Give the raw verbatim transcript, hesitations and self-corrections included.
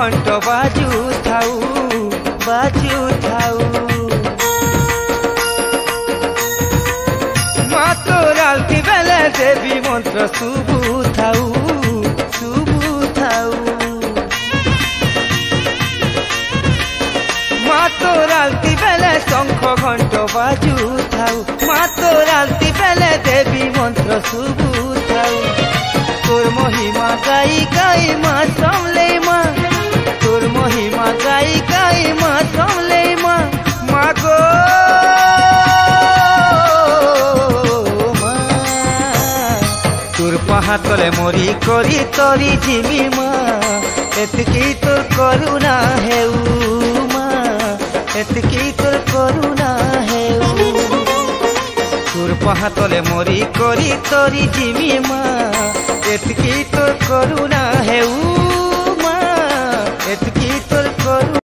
घंट बाजू थाऊ बाजू थाऊ माँ तोर आलती बेले देवी मंत्र शुभु थाऊ शुभु थाऊ माँ तोर आलती बेले शंख घंट बाजू थाऊ माँ तोर आलती बेले देवी मंत्र शुभु थाऊ तोर महिमा गाई गाई माँ समले माँ तोर महिमा गाई गाई माँ समले माँ माँ गो तोर पहा तले मरी करी तरी जिमी माँ एतकी तोर करुणा हेउ माँ एतकी तोर करुणा हेउ तोर पहा तले मरी करी तरी जिमी माँ एतकी तोर करुणा हेउ माँ एतकी